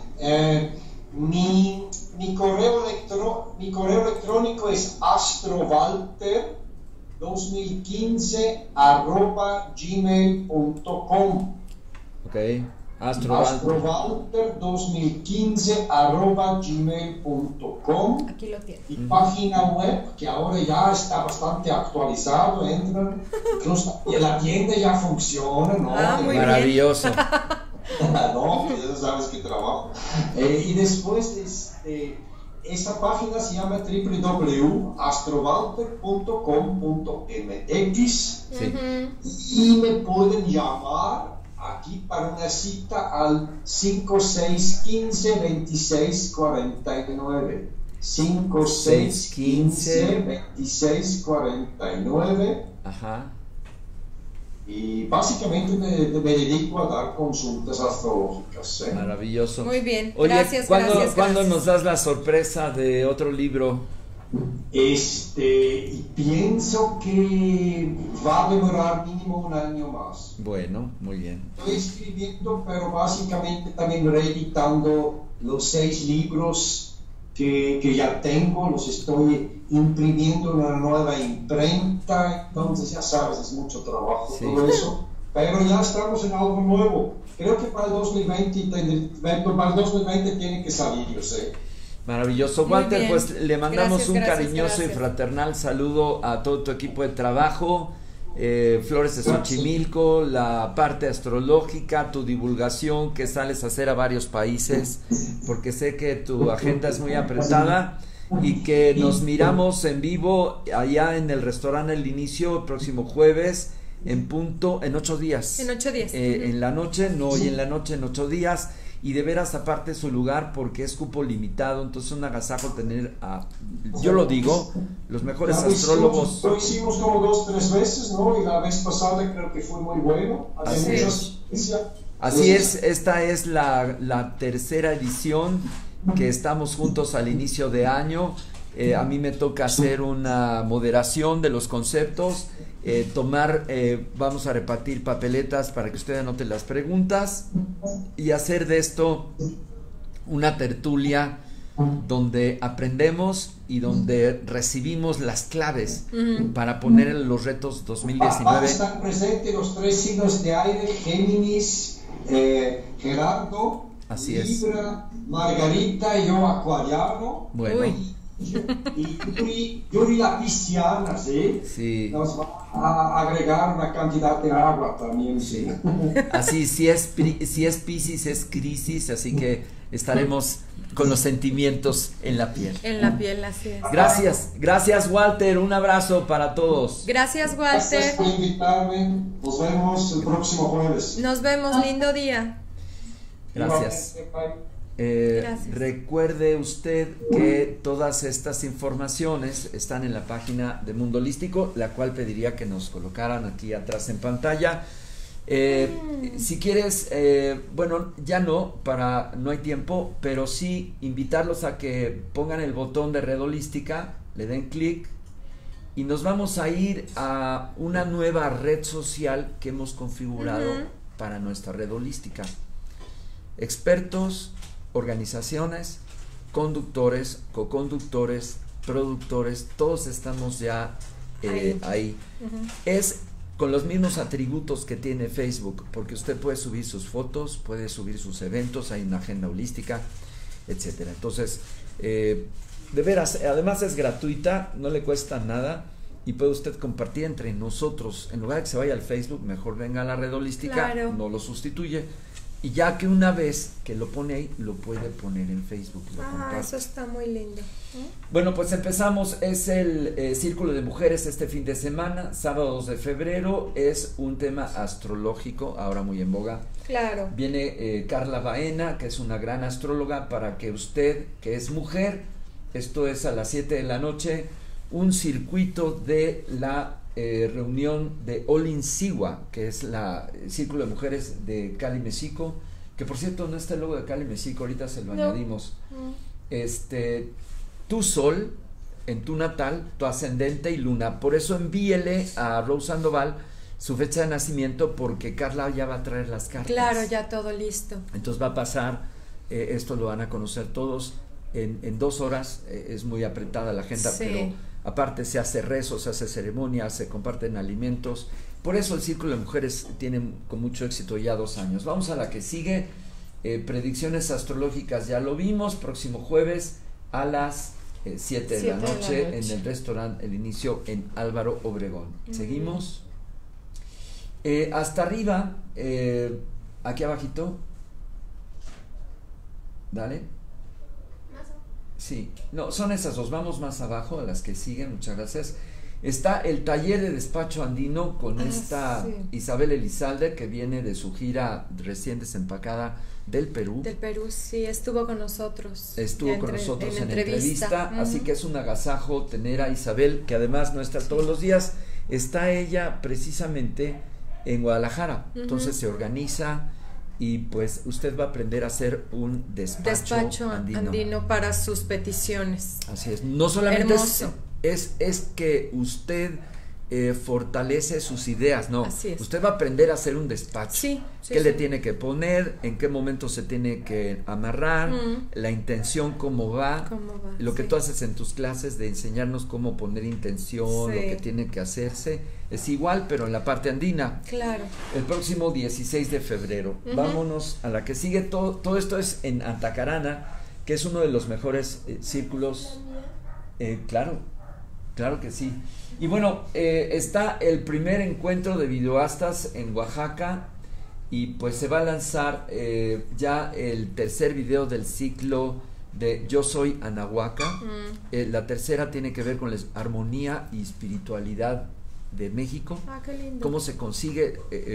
mi correo electrónico es astrovalter2015@gmail.com. Ok. astrovalter2015@gmail.com. Aquí lo tiene. Y página web, que ahora ya está bastante actualizado, entran, incluso la tienda ya funciona, ¿no? Muy maravilloso. No, ya sabes que trabajo. Y después esa página se llama www.astrovalter.com.mx. Sí. Y me pueden llamar aquí para una cita al 5615-2649. 5615-2649. Ajá. Y básicamente me dedico a dar consultas astrológicas. Maravilloso. Muy bien, Oye, gracias, ¿cuándo nos das la sorpresa de otro libro? Y pienso que va a demorar mínimo un año más. Bueno, muy bien. Estoy escribiendo, pero básicamente también reeditando los 6 libros que ya tengo, los estoy imprimiendo en una nueva imprenta, entonces ya sabes, es mucho trabajo todo eso, pero ya estamos en algo nuevo. Creo que para el 2020 tiene que salir, yo sé. Maravilloso. Walter, pues le mandamos un cariñoso y fraternal saludo a todo tu equipo de trabajo, Flores de Xochimilco, la parte astrológica, tu divulgación que sales a hacer a varios países, porque sé que tu agenda es muy apretada, y que nos miramos en vivo allá en el restaurante El Inicio el próximo jueves en punto, en 8 días. En 8 días. En la noche, no hoy en la noche, en 8 días. Y de veras aparte su lugar porque es cupo limitado, entonces un agasajo tener a, yo lo digo, los mejores astrólogos. Lo hicimos como 2 o 3 veces, ¿no? Y la vez pasada creo que fue muy bueno. Así es, esta es la tercera edición que estamos juntos al inicio de año. A mí me toca hacer una moderación de los conceptos, vamos a repartir papeletas para que usted anote las preguntas y hacer de esto una tertulia donde aprendemos y donde recibimos las claves para poner en los retos 2019. Están presentes los 3 signos de aire: Géminis, Gerardo, así Libra, Margarita y yo Acuariano. Bueno. Y Yuri la pisciana, ¿sí? Sí. Nos va a agregar una cantidad de agua también. Sí. Así, si es Piscis es crisis, así que estaremos con los sentimientos en la piel. En la piel, así es. Gracias Walter, un abrazo para todos. Gracias Walter. Gracias por invitarme, nos vemos el próximo jueves. Nos vemos, lindo día. Gracias. Recuerde usted que todas estas informaciones están en la página de Mundo Holístico, la cual pediría que nos colocaran aquí atrás en pantalla. Si quieres, bueno, ya no hay tiempo, pero sí invitarlos a que pongan el botón de Red Holística, le den clic y nos vamos a ir a una nueva red social que hemos configurado para nuestra Red Holística. Expertos, organizaciones, conductores, coconductores, productores, todos estamos ya ahí. Es con los mismos atributos que tiene Facebook, porque usted puede subir sus fotos, puede subir sus eventos, hay una agenda holística, etcétera. Entonces, de veras, además es gratuita, no le cuesta nada y puede usted compartir entre nosotros. En lugar de que se vaya al Facebook, mejor venga a la Red Holística, no lo sustituye. Y ya que una vez que lo pone ahí, lo puede poner en Facebook. Eso está muy lindo. Bueno, pues empezamos. Es el Círculo de Mujeres este fin de semana, sábado 2 de febrero. Es un tema astrológico, ahora muy en boga. Claro. Viene Carla Baena, que es una gran astróloga, para que usted, que es mujer, esto es a las 7 de la noche, un circuito de la reunión de Olinsigua, que es el Círculo de Mujeres de Cali Mexico, que por cierto no está el logo de Cali Mexico, ahorita se lo añadimos. Tu sol en tu natal, tu ascendente y luna, por eso envíele a Rose Sandoval su fecha de nacimiento, porque Carla ya va a traer las cartas. Claro, ya todo listo. Entonces va a pasar, esto lo van a conocer todos en 2 horas, es muy apretada la agenda, pero aparte se hace rezo, se hace ceremonia, se comparten alimentos. Por eso el Círculo de Mujeres tiene con mucho éxito ya 2 años. Vamos a la que sigue. Predicciones astrológicas ya lo vimos. Próximo jueves a las 7 de la noche en el restaurante El Inicio en Álvaro Obregón. Seguimos. Hasta arriba, aquí abajito. Dale. Sí, no, son esas 2, vamos más abajo a las que siguen, muchas gracias. Está el taller de despacho andino con Isabel Elizalde, que viene de su gira recién desempacada del Perú. Del Perú, sí, estuvo con nosotros. Estuvo con nosotros en entrevista, así que es un agasajo tener a Isabel, que además no está todos los días. está ella precisamente en Guadalajara. Entonces se organiza y pues usted va a aprender a hacer un despacho andino para sus peticiones. Así es. No solamente hermoso. Es que usted fortalece sus ideas, no. Así es. Usted va a aprender a hacer un despacho. Sí, ¿Qué le tiene que poner? ¿En qué momento se tiene que amarrar? La intención, cómo va. Lo que tú haces en tus clases de enseñarnos cómo poner intención, lo que tiene que hacerse. Es igual, pero en la parte andina. Claro. El próximo 16 de febrero. Vámonos a la que sigue. Todo esto es en Antacarana, que es uno de los mejores círculos. Claro que sí. Y bueno, está el primer encuentro de videoastas en Oaxaca y pues se va a lanzar ya el tercer video del ciclo de Yo Soy Anahuaca. La tercera tiene que ver con la armonía y espiritualidad de México. Qué lindo. Cómo se consigue.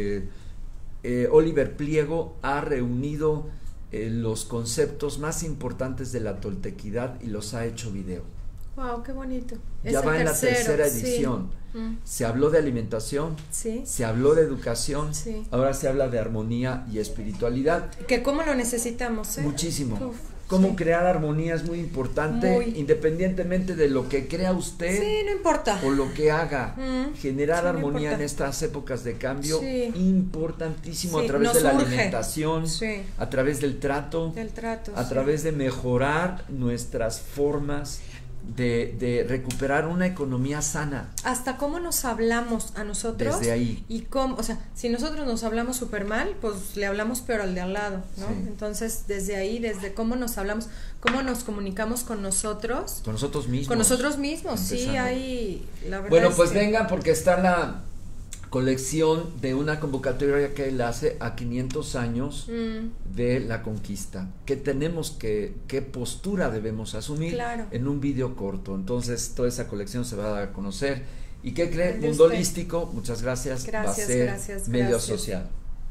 Oliver Pliego ha reunido los conceptos más importantes de la toltequidad y los ha hecho video. Wow, qué bonito. Ya va en la tercera edición. Se habló de alimentación, se habló de educación, ahora se habla de armonía y espiritualidad. Que cómo lo necesitamos, Muchísimo. Cómo crear armonía es muy importante, independientemente de lo que crea usted. No importa. O lo que haga. Generar armonía en estas épocas de cambio, importantísimo, a través de la alimentación, a través del trato, a través de mejorar nuestras formas de recuperar una economía sana. Hasta cómo nos hablamos a nosotros. Desde ahí. Y cómo, o sea, si nosotros nos hablamos súper mal, pues le hablamos peor al de al lado, ¿no? Entonces, desde ahí, desde cómo nos hablamos, cómo nos comunicamos con nosotros. Con nosotros mismos. Con nosotros mismos, empezando. Hay, la verdad. Bueno, pues venga, porque está la colección de una convocatoria que él hace a 500 años de la conquista, que tenemos qué postura debemos asumir en un video corto. Entonces toda esa colección se va a dar a conocer. ¿Y qué cree? Mundo Holístico, muchas gracias, va a ser medio social.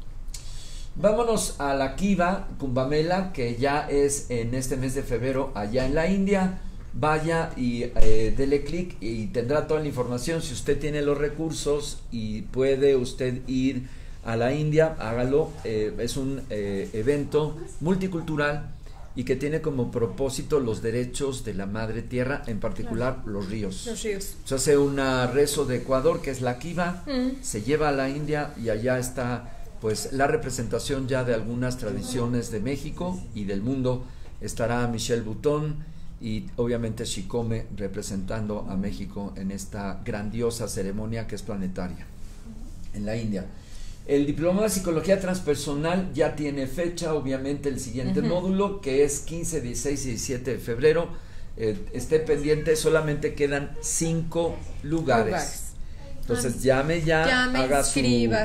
Vámonos a la Kiva Kumbamela, que ya es en este mes de febrero allá en la India. Vaya y dele clic y tendrá toda la información. Si usted tiene los recursos y puede usted ir a la India, hágalo. Es un evento multicultural y que tiene como propósito los derechos de la madre tierra, en particular los ríos. Se hace un rezo de Ecuador, que es la Kiva, se lleva a la India y allá está pues la representación ya de algunas tradiciones de México y del mundo. Estará Michelle Bouton y obviamente Shikome representando a México en esta grandiosa ceremonia que es planetaria en la India. El diploma de psicología transpersonal ya tiene fecha, obviamente el siguiente módulo, que es 15, 16 y 17 de febrero. Esté pendiente, solamente quedan 5 lugares. Entonces llame, haga su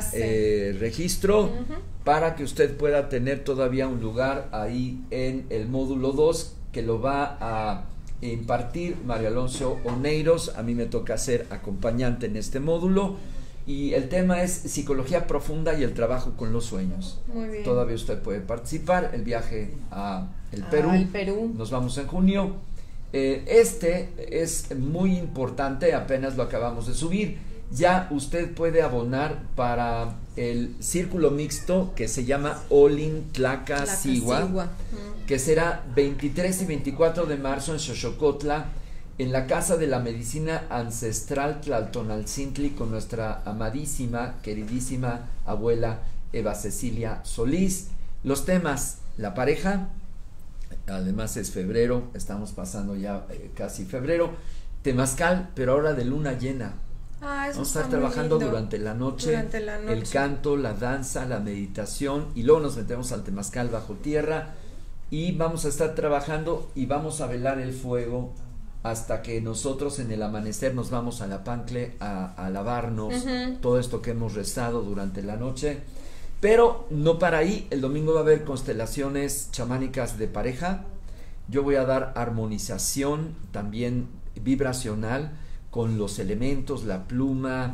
registro para que usted pueda tener todavía un lugar ahí en el módulo 2, que lo va a impartir Mario Alonso Oneiros. A mí me toca ser acompañante en este módulo y el tema es psicología profunda y el trabajo con los sueños. Muy bien. Todavía usted puede participar. El viaje a el Perú. Nos vamos en junio. Este es muy importante, apenas lo acabamos de subir. Ya usted puede abonar para el círculo mixto que se llama Olin Tlaca Sigua, que será 23 y 24 de marzo en Xochocotla, en la Casa de la Medicina Ancestral Tlaltonalcintli, con nuestra amadísima, queridísima abuela Eva Cecilia Solís. Los temas: la pareja, además es febrero, estamos pasando ya casi febrero, temazcal, pero ahora de luna llena. Vamos a estar trabajando durante la noche, el canto, la danza, la meditación, y luego nos metemos al temazcal bajo tierra y vamos a estar trabajando y vamos a velar el fuego hasta que nosotros en el amanecer nos vamos a la Pancle a lavarnos todo esto que hemos rezado durante la noche. Pero no para ahí, el domingo va a haber constelaciones chamánicas de pareja. Yo voy a dar armonización también vibracional con los elementos, la pluma,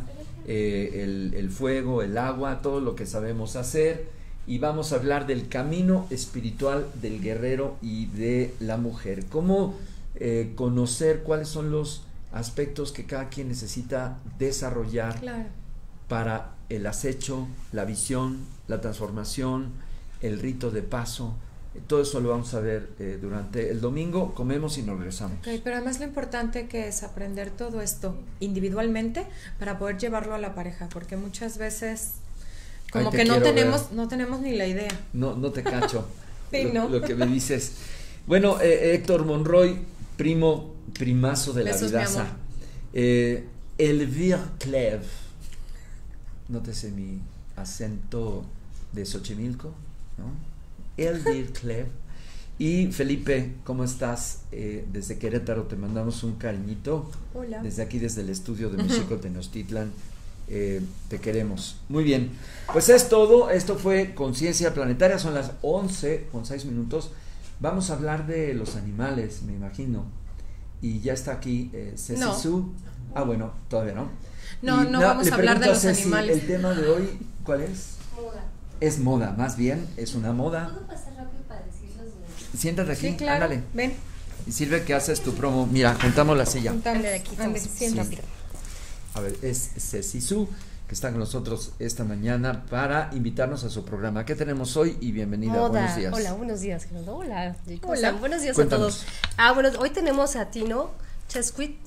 el fuego, el agua, todo lo que sabemos hacer, y vamos a hablar del camino espiritual del guerrero y de la mujer. Cómo conocer cuáles son los aspectos que cada quien necesita desarrollar para el acecho, la visión, la transformación, el rito de paso. Todo eso lo vamos a ver durante el domingo. Comemos y nos regresamos. Okay, pero además lo importante que es aprender todo esto individualmente para poder llevarlo a la pareja, porque muchas veces como que no tenemos ni la idea. No te cacho. Sí, lo que me dices. Bueno, Héctor Monroy, primazo de Besos, la vidaza. Elvire Clev. Nótese mi acento de Xochimilco, ¿no? Elvire Clev. Y Felipe, ¿cómo estás? Desde Querétaro te mandamos un cariñito. Hola. Desde aquí, desde el estudio de México Tenochtitlan. Te queremos. Muy bien, pues es todo. Esto fue Conciencia Planetaria. Son las 11:06. Vamos a hablar de los animales, me imagino. Y ya está aquí Ceci Su. Ah, bueno, todavía no. No vamos a hablar de los animales. El tema de hoy, ¿cuál es? Moda. Es moda, más bien, es una moda. ¿Puedo pasar rápido para decirlos de... Siéntate aquí, Sí, claro. ándale. Ven. Y sirve que haces tu promo. Mira, juntamos la silla. Ándale aquí. Ándale, Siéntate. A ver, es Ceci Su, que está con nosotros esta mañana para invitarnos a su programa. ¿Qué tenemos hoy? Y bienvenida, Moda. buenos días. Hola, buenos días, Gerardo. Hola. ¿Cómo Hola. están? Buenos días Cuéntanos. a todos. Bueno, hoy tenemos a Tino Chesquit,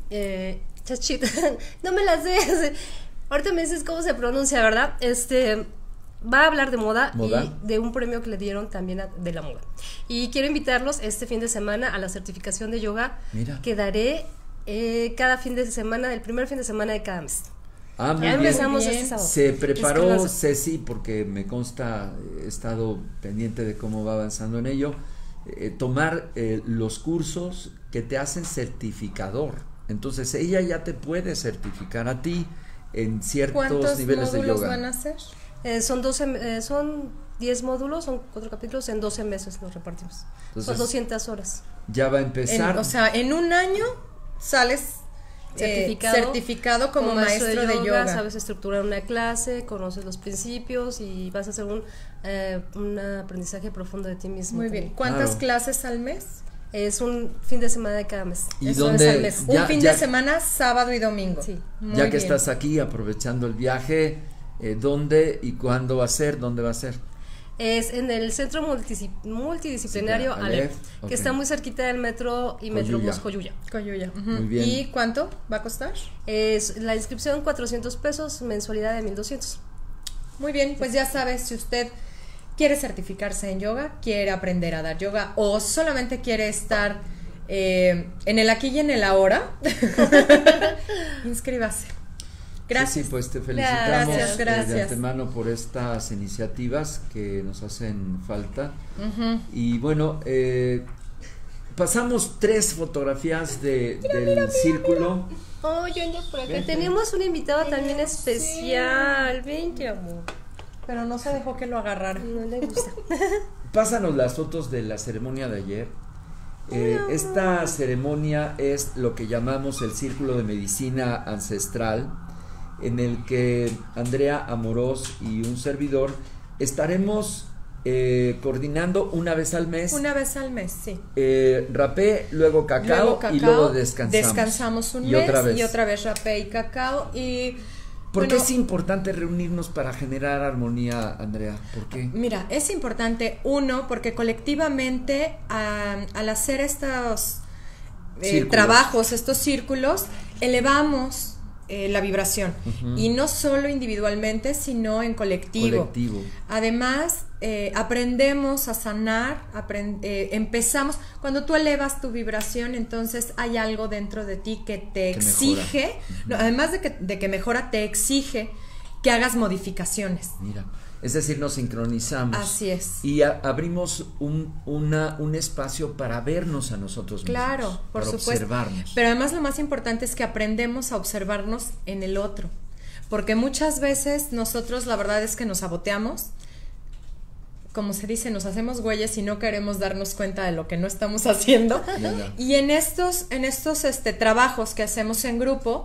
no me la sé. Ahorita me dices cómo se pronuncia, ¿verdad? Va a hablar de moda y de un premio que le dieron también de la moda. Y quiero invitarlos este fin de semana a la certificación de yoga. Mira. Que daré cada fin de semana, el primer fin de semana de cada mes. Ah, muy Ya bien. empezamos este sábado. Se preparó Ceci, porque me consta, he estado pendiente de cómo va avanzando en ello, tomar los cursos que te hacen certificador. Entonces ella ya te puede certificar a ti en ciertos niveles de yoga. ¿Cuántos módulos van a hacer? Son 10 módulos, son 4 capítulos, en 12 meses los repartimos. Entonces, son 200 horas. Ya va a empezar. En un año sales certificado como maestro de yoga. Sabes estructurar una clase, conoces los principios y vas a hacer un aprendizaje profundo de ti mismo. Muy bien. ¿Cuántas clases al mes? Es un fin de semana de cada mes. ¿Y eso dónde? Es al mes. Un fin de semana, sábado y domingo. Sí. Ya que estás aquí aprovechando el viaje, ¿dónde y cuándo va a ser? ¿Dónde va a ser? Es en el Centro Multidisciplinario Aleph, que está muy cerquita del metro y Metrobús Coyuya. Muy bien. ¿Y cuánto va a costar? Es la inscripción $400, mensualidad de $1,200. Muy bien, pues ya sabes, si usted quiere certificarse en yoga, quiere aprender a dar yoga o solamente quiere estar en el aquí y en el ahora, inscríbase. Gracias. Sí, pues te felicitamos gracias. de antemano por estas iniciativas que nos hacen falta. Y bueno, pasamos 3 fotografías del círculo. Oh, yo ando por acá. Tenemos un invitado también especial. Vente, amor. Pero no se dejó que lo agarrara. No le gusta. Pásanos las fotos de la ceremonia de ayer. Esta ceremonia es lo que llamamos el Círculo de Medicina Ancestral, en el que Andrea Amorós y un servidor estaremos coordinando una vez al mes. Una vez al mes, sí. Rapé, luego cacao y luego descansamos. Descansamos un mes y otra vez rapé y cacao. Y ¿por qué es importante reunirnos para generar armonía, Andrea? ¿Por qué? Mira, es importante, porque colectivamente al hacer estos trabajos, estos círculos, elevamos la vibración, y no solo individualmente, sino en colectivo. Además, aprendemos a sanar, empezamos, cuando tú elevas tu vibración, entonces hay algo dentro de ti que te exige, además de que mejora, te exige que hagas modificaciones. Mira, es decir, nos sincronizamos. Así es. Y abrimos un espacio para vernos a nosotros mismos. Claro, por supuesto. Observarnos. Pero además lo más importante es que aprendemos a observarnos en el otro. Porque muchas veces nosotros, la verdad es que nos saboteamos. Como se dice, nos hacemos güeyes y no queremos darnos cuenta de lo que no estamos haciendo. Y en estos trabajos que hacemos en grupo,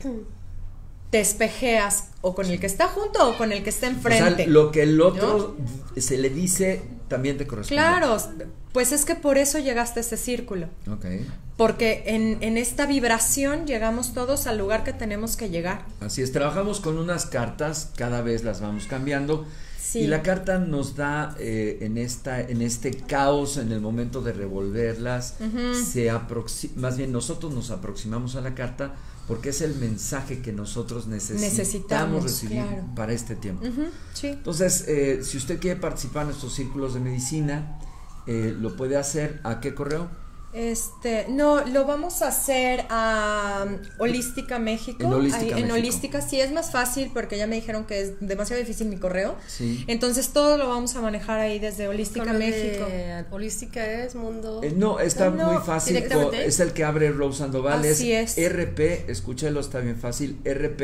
te espejeas o con el que está junto o con el que está enfrente. O sea, lo que el otro se le dice, también te corresponde. Claro, pues es que por eso llegaste a ese círculo. Okay. Porque en esta vibración llegamos todos al lugar que tenemos que llegar. Así es, trabajamos con unas cartas, cada vez las vamos cambiando. Sí. Y la carta nos da en este caos, en el momento de revolverlas, más bien nosotros nos aproximamos a la carta porque es el mensaje que nosotros necesitamos recibir, claro, para este tiempo. Sí. Entonces, si usted quiere participar en estos círculos de medicina, lo puede hacer. ¿A qué correo? No, lo vamos a hacer a Holística México. En Holística ahí, México. En Holística sí es más fácil porque ya me dijeron que es demasiado difícil mi correo. Sí. Entonces todo lo vamos a manejar ahí desde Holística México. Holística es Mundo. No, está muy fácil. Es el que abre Rose Sandoval. Así es. RP, escúchelo, está bien fácil.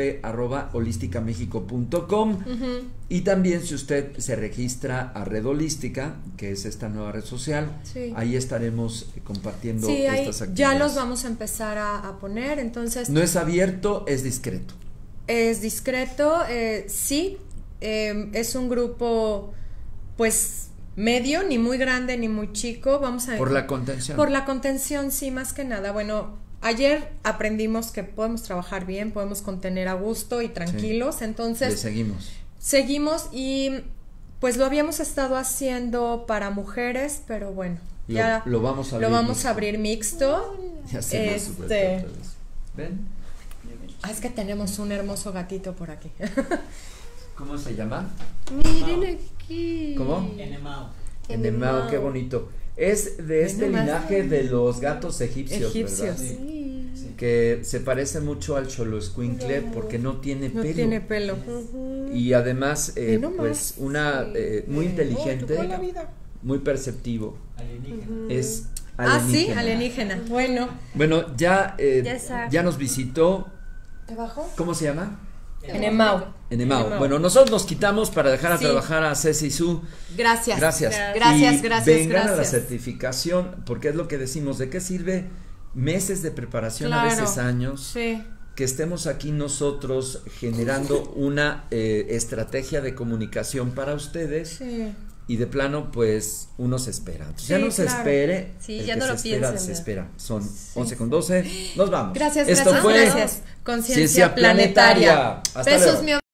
rp@holísticamexico.com. Y también si usted se registra a Red Holística, que es esta nueva red social, sí, ahí estaremos compartiendo sí, estas actividades. Ya los vamos a empezar a poner, entonces. No es abierto, es discreto. Es discreto, sí, es un grupo, pues, medio, ni muy grande ni muy chico, vamos a. Por la contención. Por la contención, sí, más que nada. Bueno, ayer aprendimos que podemos trabajar bien, podemos contener a gusto y tranquilos, sí, entonces. Le seguimos. Seguimos y pues lo habíamos estado haciendo para mujeres, pero bueno, ya lo vamos a abrir mixto. Ya se ¿Ven? Es que tenemos un hermoso gatito por aquí. ¿Cómo se llama? Miren aquí. ¿Cómo? Enemao, qué bonito. Es de este linaje de los gatos egipcios, ¿verdad? Sí. Que se parece mucho al Xoloescuincle porque no tiene pelo. No tiene pelo. Y además, pues, muy inteligente, muy perceptivo. Es alienígena. Sí, alienígena. Bueno, ya nos visitó. ¿Debajo? ¿Cómo se llama? Enemao. Bueno, nosotros nos quitamos para dejar a trabajar a Ceci y Su. Gracias. Gracias. Vengan a la certificación, porque es lo que decimos, ¿de qué sirve meses de preparación, a veces años? Sí. Que estemos aquí nosotros generando una estrategia de comunicación para ustedes. Sí. Y de plano, pues, uno se espera. Entonces, ya no se espere. Sí, ya no lo piensen. Se espera. Son 11:12. Nos vamos. Gracias. Esto fue Conciencia Planetaria. Hasta luego.